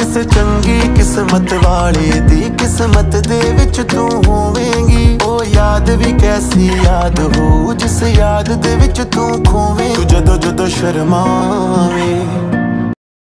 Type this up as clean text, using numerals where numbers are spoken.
ਕਿਸੇ ਚੰਗੀ ਕਿਸਮਤ ਵਾਲੇ ਦੀ ਕਿਸਮਤ ਦੇ ਵਿੱਚ ਤੂੰ ਹੋਵੇਂਗੀ। ਉਹ ਯਾਦ ਵੀ ਕੈਸੀ ਯਾਦ ਹੋ ਜਿਸ ਯਾਦ ਦੇ ਵਿੱਚ ਤੂੰ ਖੋਵੇਂ। ਤੂੰ ਜਦੋਂ ਜਦੋਂ ਸ਼ਰਮਾਏ